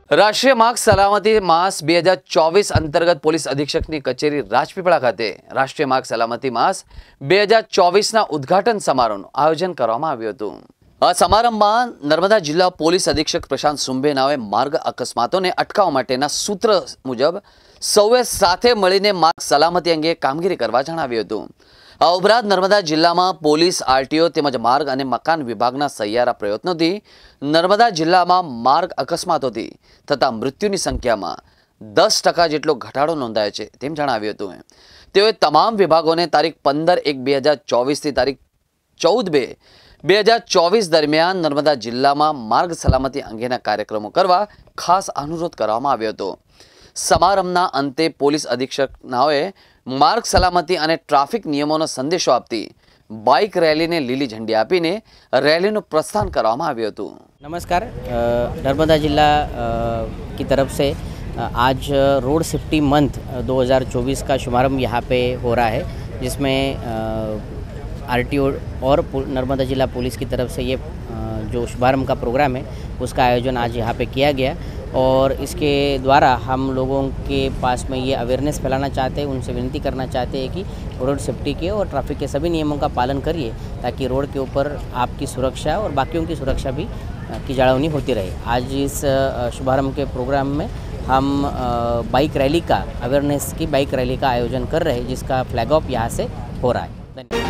રાષ્ટ્રીય માર્ગ સલામતી માસ 2024 અંતર્ગત પોલીસ અધિક્ષકની કચેરી રાજપીપળા ખાતે રાષ્ટ્રીય માર્ગ સલામતી માસ 2024ના ઉદ્ઘાટન સમારોહનું આયોજન કરવામાં આવ્યું હતું। આ સમારંભમાં નર્મદા જિલ્લા પોલીસ અધિક્ષક પ્રશાંત સુંભેનાએ માર્ગ અકસ્માતોને અટકાવવા માટેના સૂત્ર મુજબ સૌએ સાથે મળીને માર્ગ સલામતી અંગે કામગીરી કરવા જણાવ્યું હતું। આ ઉપરાંત નર્મદા જિલ્લામાં પોલીસ આરટીઓ તેમજ માર્ગ અને મકાન વિભાગના સહિયારા પ્રયત્નોથી નર્મદા જિલ્લામાં માર્ગ અકસ્માતોથી થતા મૃત્યુની સંખ્યામાં 10% જેટલો ઘટાડો નોંધાયો છે તેમ જણાવ્યું હતું। તેઓએ તમામ વિભાગોને તારીખ 15/1/2024 થી તારીખ 14/2/2024 દરમિયાન નર્મદા જિલ્લામાં માર્ગ સલામતી અંગેના કાર્યક્રમો કરવા ખાસ અનુરોધ કરવામાં આવ્યો હતો। સમારંભના અંતે પોલીસ અધિક્ષકનાઓએ માર્ગ સલામતી અને ટ્રાફિક નિયમોનો સંદેશો આપતી બાઇક रैली ने लीली झंडी आपीने रैली નું प्रस्थान કરવામાં આવ્યું હતું। नमस्कार, नर्मदा जिला की तरफ से आज रोड सेफ्टी मंथ 2024 का शुभारंभ यहाँ पे हो रहा है, जिसमें आरटीओ और नर्मदा जिला पुलिस की तरफ से ये जो शुभारंभ का प्रोग्राम है उसका आयोजन आज यहाँ पे किया गया और इसके द्वारा हम लोगों के पास में ये अवेयरनेस फैलाना चाहते हैं, उनसे विनती करना चाहते हैं कि रोड सेफ्टी के और ट्रैफिक के सभी नियमों का पालन करिए ताकि रोड के ऊपर आपकी सुरक्षा और बाकियों की सुरक्षा भी की जाळवनी होती रहे। आज इस शुभारंभ के प्रोग्राम में हम बाइक रैली का अवेयरनेस की बाइक रैली का आयोजन कर रहे हैं, जिसका फ्लैग ऑफ यहाँ से हो रहा है। धन्यवाद।